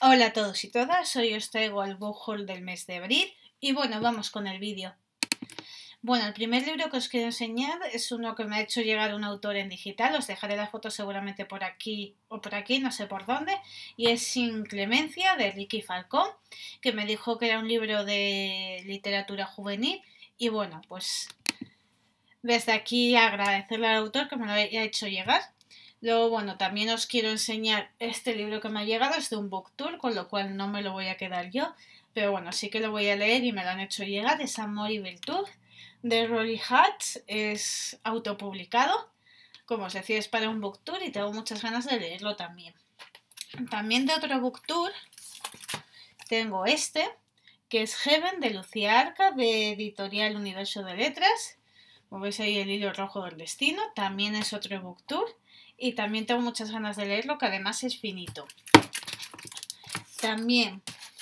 Hola a todos y todas, hoy os traigo el book haul del mes de abril y bueno, vamos con el vídeo. Bueno, el primer libro que os quiero enseñar es uno que me ha hecho llegar un autor en digital, os dejaré la foto seguramente por aquí o por aquí, no sé por dónde, y es Sin Clemencia de Ricky Falcón, que me dijo que era un libro de literatura juvenil y bueno, pues desde aquí agradecerle al autor que me lo haya hecho llegar. Luego, bueno, también os quiero enseñar este libro que me ha llegado, es de un booktour, con lo cual no me lo voy a quedar yo, pero bueno, sí que lo voy a leer y me lo han hecho llegar, es Amor y Virtud, de Rolly Hatch, es autopublicado, como os decía, es para un booktour y tengo muchas ganas de leerlo también. También de otro booktour tengo este, que es Heaven, de Lucía Arca, de Editorial Universo de Letras. Como veis ahí el hilo rojo del destino, también es otro booktour y también tengo muchas ganas de leerlo, que además es finito. También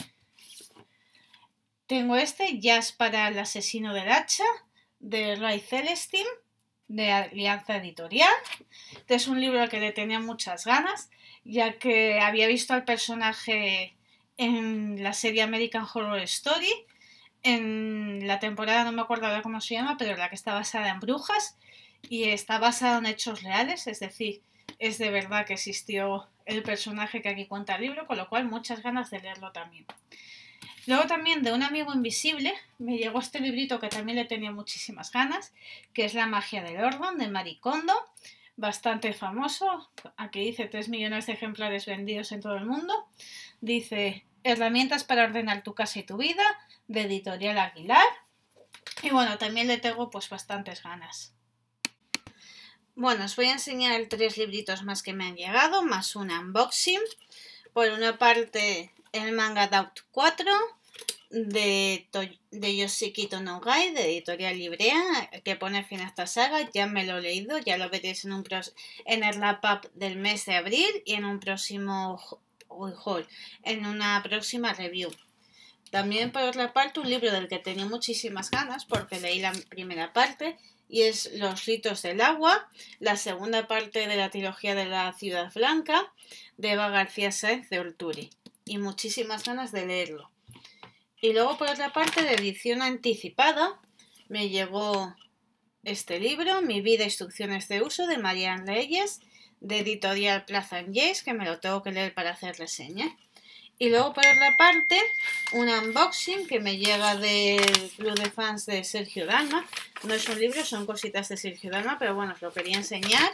tengo este, Jazz para el asesino del hacha, de Ray Celestin, de Alianza Editorial. Este es un libro al que le tenía muchas ganas, ya que había visto al personaje en la serie American Horror Story, en la temporada, no me acuerdo ahora cómo se llama, pero la que está basada en brujas y está basada en hechos reales, es decir, es de verdad que existió el personaje que aquí cuenta el libro, con lo cual muchas ganas de leerlo también. Luego también de Un amigo invisible me llegó este librito que también le tenía muchísimas ganas, que es La magia del orden, de Marie Kondo, bastante famoso, aquí dice 3 millones de ejemplares vendidos en todo el mundo, dice Herramientas para ordenar tu casa y tu vida, de Editorial Aguilar, y bueno, también le tengo pues bastantes ganas. Bueno, os voy a enseñar 3 libritos más que me han llegado, más un unboxing. Por una parte, el manga Doubt 4 de Yoshiki Tonogai, de Editorial Librea, que pone fin a esta saga. Ya me lo he leído, ya lo veréis en el wrap-up del mes de abril y en un próximo haul, en una próxima review. También, por otra parte, un libro del que tenía muchísimas ganas porque leí la primera parte y es Los ritos del agua, la segunda parte de la trilogía de la Ciudad Blanca de Eva García Sáenz de Olturi, y muchísimas ganas de leerlo. Y luego, por otra parte, de edición anticipada me llegó este libro, Mi vida, instrucciones de uso, de Marian Reyes, de Editorial Plaza Yes, que me lo tengo que leer para hacer reseña. Y luego, por otra parte, un unboxing que me llega del club de fans de Sergio Dalma. No es un libro, son cositas de Sergio Dalma, pero bueno, os lo quería enseñar.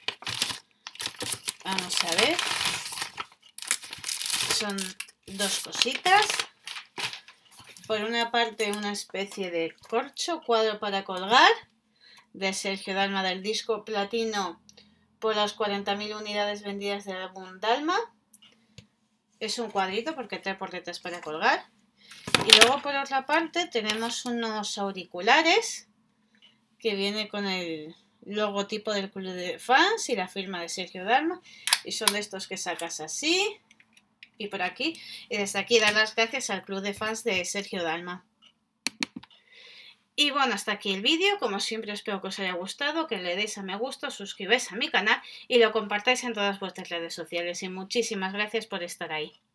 Vamos a ver. Son 2 cositas. Por una parte, una especie de corcho, cuadro para colgar, de Sergio Dalma, del disco platino por las 40.000 unidades vendidas del álbum Dalma. Es un cuadrito porque trae portetas para colgar. Y luego, por otra parte, tenemos unos auriculares que viene con el logotipo del club de fans y la firma de Sergio Dalma, y son de estos que sacas así y por aquí, y desde aquí dar las gracias al club de fans de Sergio Dalma. Y bueno, hasta aquí el vídeo. Como siempre, espero que os haya gustado, que le deis a me gusta, suscribáis a mi canal y lo compartáis en todas vuestras redes sociales, y muchísimas gracias por estar ahí.